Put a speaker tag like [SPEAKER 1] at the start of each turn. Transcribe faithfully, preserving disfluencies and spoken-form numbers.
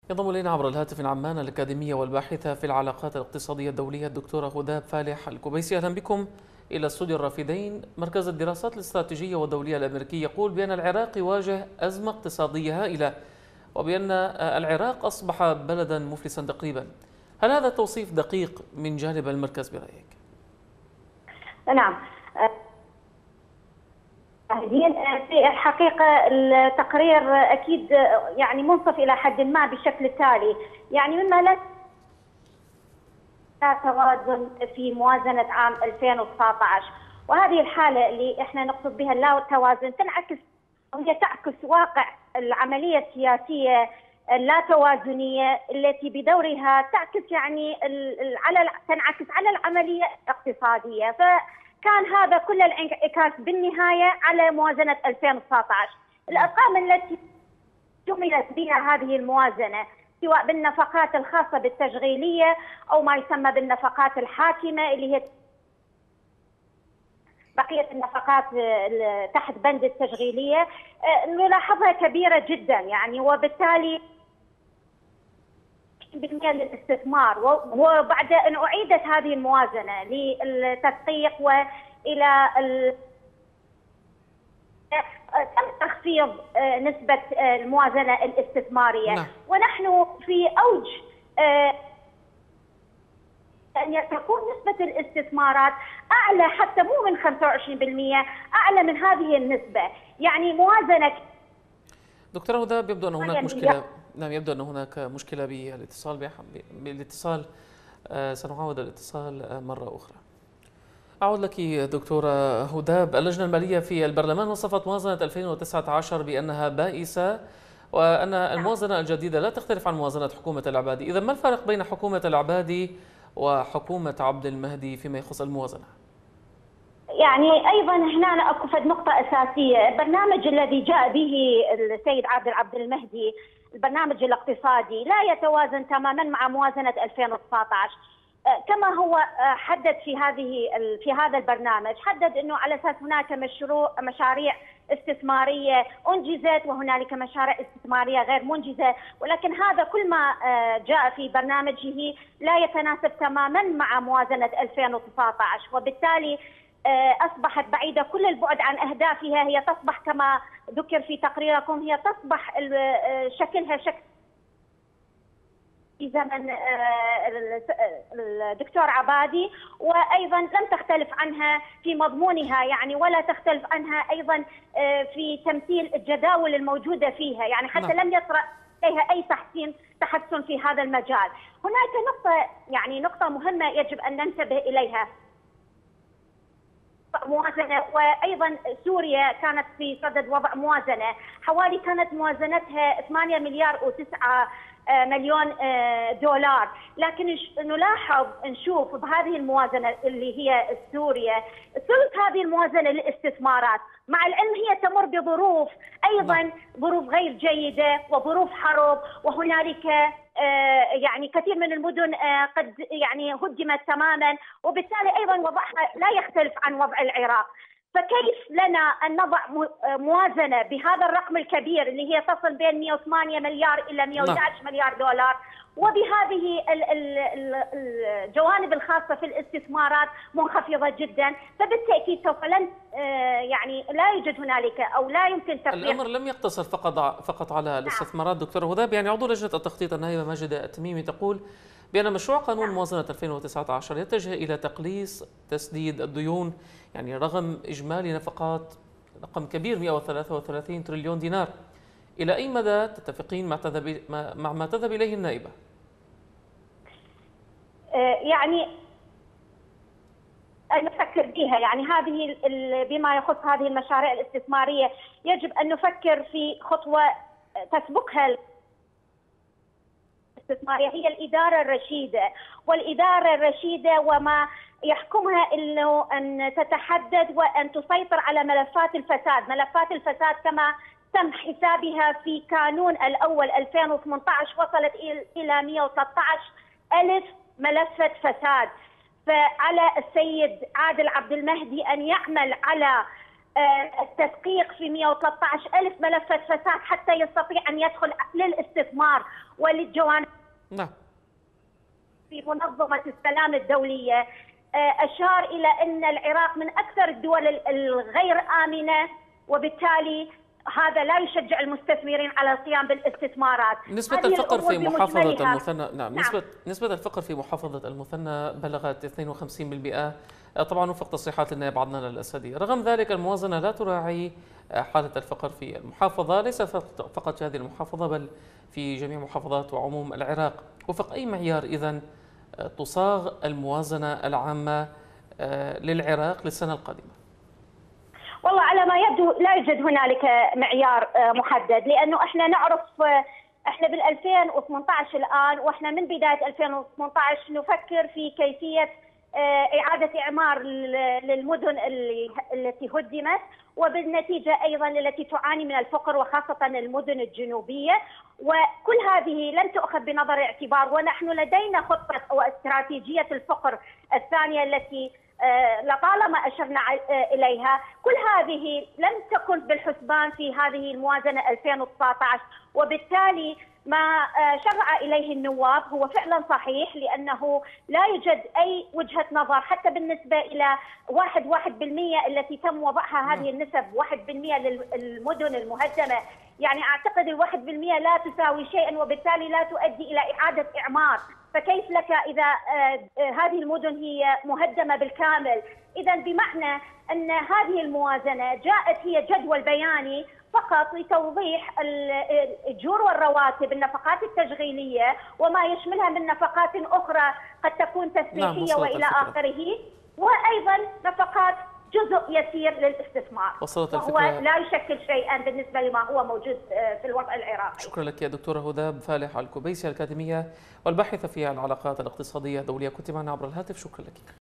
[SPEAKER 1] ينضم إلينا عبر الهاتف من عمان الأكاديمية والباحثة في العلاقات الاقتصادية الدولية الدكتورة هداب فالح الكبيسي. أهلا بكم إلى استوديو الرافدين. مركز الدراسات الاستراتيجية والدولية الأمريكي يقول بأن العراق يواجه أزمة اقتصادية هائلة وبأن العراق أصبح بلدا مفلسا تقريبا. هل هذا توصيف دقيق من جانب المركز برأيك؟
[SPEAKER 2] نعم، في الحقيقة التقرير أكيد يعني منصف إلى حد ما بالشكل التالي، يعني مما لا توازن في موازنة عام ألفين وتسعة عشر، وهذه الحالة اللي احنا نقصد بها اللا توازن تنعكس وهي تعكس واقع العملية السياسية اللا توازنية التي بدورها تعكس يعني على تنعكس على العملية الاقتصادية. ف كان هذا كل الانعكاس بالنهاية على موازنة ألفين وتسعة عشر. الأرقام التي شملت بها هذه الموازنة سواء بالنفقات الخاصة بالتشغيلية أو ما يسمى بالنفقات الحاكمة اللي هي بقية النفقات تحت بند التشغيلية، نلاحظها كبيرة جدا يعني، وبالتالي بالمئة للاستثمار. وبعد أن أعيدت هذه الموازنة للتدقيق وإلى تم تخفيض نسبة الموازنة الاستثمارية. نعم. ونحن في أوج أن تكون نسبة الاستثمارات أعلى حتى مو من خمسة وعشرين بالمئة، أعلى من هذه النسبة، يعني موازنة.
[SPEAKER 1] دكتورة هداب، يبدو أن هناك مشكلة. نعم، يبدو أن هناك مشكلة بالاتصال بالاتصال سنعاود الاتصال مرة أخرى. أعود لك دكتورة هداب. اللجنة المالية في البرلمان وصفت موازنة ألفين وتسعة عشر بأنها بائسة وأن الموازنة الجديدة لا تختلف عن موازنة حكومة العبادي. إذا ما الفرق بين حكومة العبادي وحكومة عبد المهدي فيما يخص الموازنة؟
[SPEAKER 2] يعني ايضا هنا اكو فد نقطه اساسيه، البرنامج الذي جاء به السيد عادل عبد المهدي البرنامج الاقتصادي لا يتوازن تماما مع موازنه ألفين وتسعة عشر. كما هو حدد في هذه في هذا البرنامج، حدد انه على اساس هناك مشروع مشاريع استثماريه انجزت وهنالك مشاريع استثماريه غير منجزه، ولكن هذا كل ما جاء في برنامجه لا يتناسب تماما مع موازنه ألفين وتسعة عشر، وبالتالي أصبحت بعيدة كل البعد عن أهدافها. هي تصبح كما ذكر في تقريركم، هي تصبح شكلها شكل في زمن الدكتور عبادي، وأيضا لم تختلف عنها في مضمونها يعني، ولا تختلف عنها أيضا في تمثيل الجداول الموجودة فيها يعني، حتى لم يطرأ عليها أي تحسين تحسن في هذا المجال. هناك نقطة يعني نقطة مهمة يجب أن ننتبه إليها. موازنة، وأيضا سوريا كانت في صدد وضع موازنة، حوالي كانت موازنتها ثمانية مليار وتسعة مليون دولار، لكن نلاحظ نشوف بهذه الموازنة اللي هي سوريا ثلث هذه الموازنة للاستثمارات، مع العلم هي تمر بظروف أيضا ظروف غير جيدة وظروف حرب، وهنالك يعني كثير من المدن قد يعني هدمت تماما، وبالتالي ايضا وضعها لا يختلف عن وضع العراق. فكيف لنا ان نضع موازنه بهذا الرقم الكبير اللي هي تصل بين مئة وثمانية مليار الى مئة وأحد عشر مليار دولار، وبهذه الجوانب الخاصه في الاستثمارات منخفضه جدا؟ فبالتاكيد سوف لن يعني لا يوجد هنالك او لا يمكن تفريق.
[SPEAKER 1] الامر لم يقتصر فقط فقط على الاستثمارات. دكتور هداب، يعني عضو لجنه التخطيط النائبه ماجده التميمي تقول بان مشروع قانون موازنه ألفين وتسعة عشر يتجه الى تقليص تسديد الديون، يعني رغم اجمالي نفقات رقم كبير مئة وثلاثة وثلاثين تريليون دينار. الى اي مدى تتفقين مع تذهب مع ما تذهب اليه النائبه؟
[SPEAKER 2] يعني نفكر بها، يعني هذه بما يخص هذه المشاريع الاستثماريه يجب ان نفكر في خطوه تسبقها الاستثماريه، هي الاداره الرشيده، والاداره الرشيده وما يحكمها انه ان تتحدد وان تسيطر على ملفات الفساد، ملفات الفساد كما تم حسابها في كانون الاول ألفين وثمانية عشر وصلت الى مئة وثلاثة عشر ألف ملفة فساد. فعلى السيد عادل عبد المهدي أن يعمل على التدقيق في مئة وثلاثة عشر ألف ملف فساد حتى يستطيع أن يدخل للاستثمار وللجوانب.
[SPEAKER 1] نعم.
[SPEAKER 2] في منظمة السلام الدولية أشار إلى أن العراق من أكثر الدول الغير آمنة، وبالتالي هذا لا يشجع المستثمرين على القيام بالاستثمارات.
[SPEAKER 1] نسبة الفقر في محافظة المثنى نعم, نعم. نسبة نسبة الفقر في محافظة المثنى بلغت اثنين وخمسين بالمئة طبعا وفق تصريحات النائب عدنان الأسدي. رغم ذلك الموازنة لا تراعي حالة الفقر في المحافظة، ليس فقط في هذه المحافظة بل في جميع محافظات وعموم العراق. وفق أي معيار إذن تصاغ الموازنة العامة للعراق للسنة القادمة؟
[SPEAKER 2] والله على ما يبدو لا يوجد هنالك معيار محدد، لانه احنا نعرف احنا بال ألفين وثمانية عشر الان، واحنا من بدايه ألفين وثمانية عشر نفكر في كيفيه اعاده اعمار للمدن التي هدمت، وبالنتيجه ايضا التي تعاني من الفقر وخاصه المدن الجنوبيه، وكل هذه لم تؤخذ بنظر الاعتبار. ونحن لدينا خطه واستراتيجية الفقر الثانيه التي لطالما أشرنا إليها، كل هذه لم تكن بالحسبان في هذه الموازنة ألفين وتسعة عشر، وبالتالي ما شرع إليه النواب هو فعلا صحيح، لأنه لا يوجد أي وجهة نظر حتى بالنسبة إلى واحد واحد بالمئة التي تم وضعها هذه النسب واحد بالمئة للمدن المهدمة. يعني أعتقد الواحد بالمئة لا تساوي شيئا، وبالتالي لا تؤدي إلى إعادة إعمار. فكيف لك إذا هذه المدن هي مهدمة بالكامل؟ إذا بمعنى أن هذه الموازنة جاءت هي جدول بياني فقط لتوضيح الأجور والرواتب، النفقات التشغيلية وما يشملها من نفقات أخرى قد تكون تسبيحية وإلى آخره، وأيضا نفقات جزء يسير للاستثمار،
[SPEAKER 1] وصلت الفكرة.
[SPEAKER 2] وهو لا يشكل شيئا بالنسبة لما هو موجود في الوضع العراقي.
[SPEAKER 1] شكرا لك يا دكتورة هدى فالح الكبيسي الأكاديمية والباحثة في العلاقات الاقتصادية الدولية، كنت معنا عبر الهاتف. شكرا لك.